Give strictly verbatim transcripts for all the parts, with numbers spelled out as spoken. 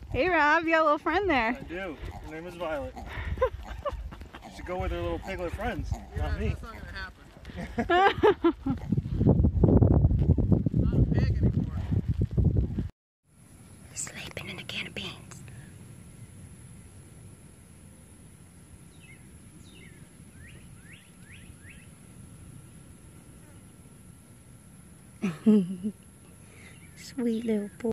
Hey Rob, you got a little friend there. I do. Her name is Violet. You should go with her little piglet friends, Yeah, not me. That's not gonna happen. Not a pig anymore. Sleeping in a can of beans. Sweet little boy.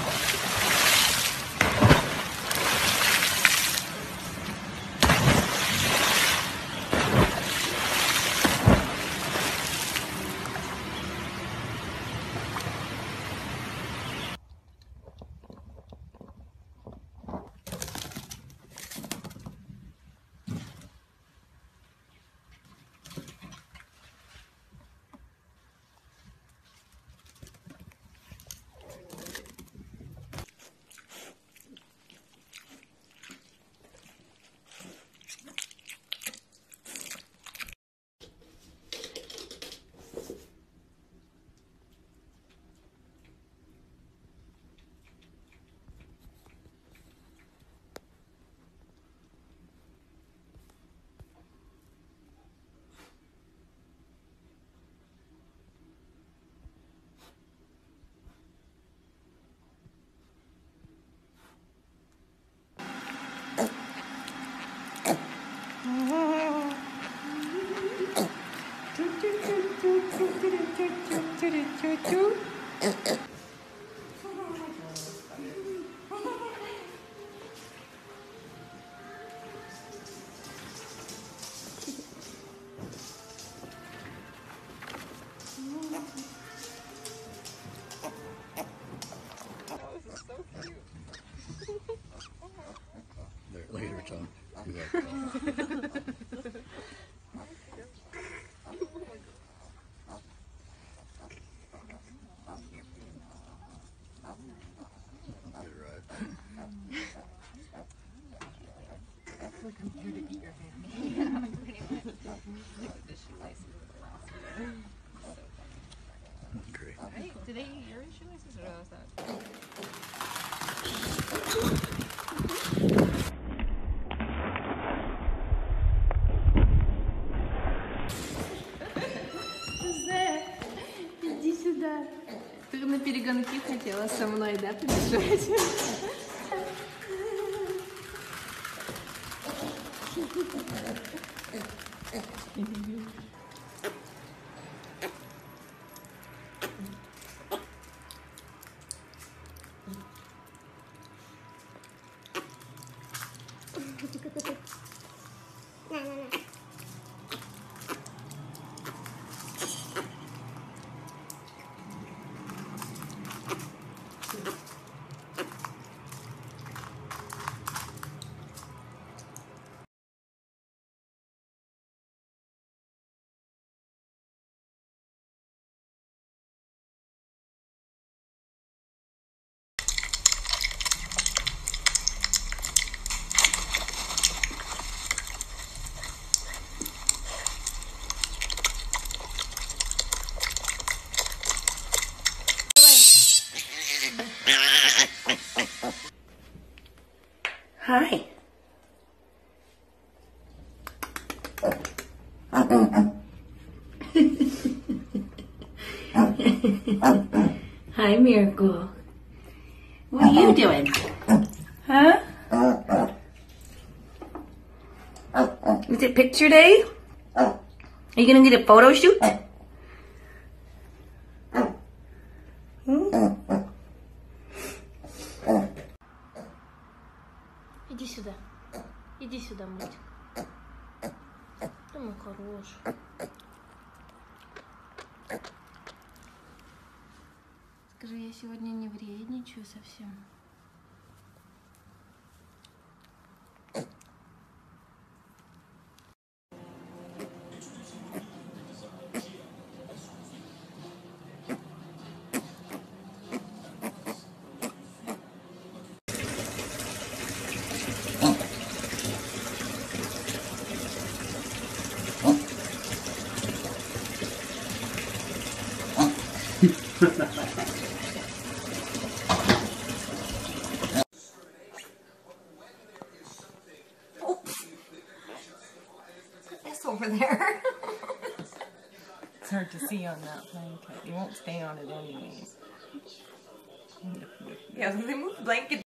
There, look at her tongue. Do that. Get it right. Look, I'm here to eat your hand. Yeah, pretty much. Look at the shoelaces of the last year. So funny. Great. Right? Did they eat your shoelaces or was that? Иди сюда. Ты на перегонки хотела со мной, да, побежать? Hi. Hi, Miracle. What are you doing? Huh? Is it picture day? Are you gonna get a photo shoot? Hmm? Иди сюда. Иди сюда, мультик. Ты мой хороший. Скажи, я сегодня не вредничаю совсем. over there. It's hard to see on that blanket. You won't stay on it anyways. Yeah, they move the blanket.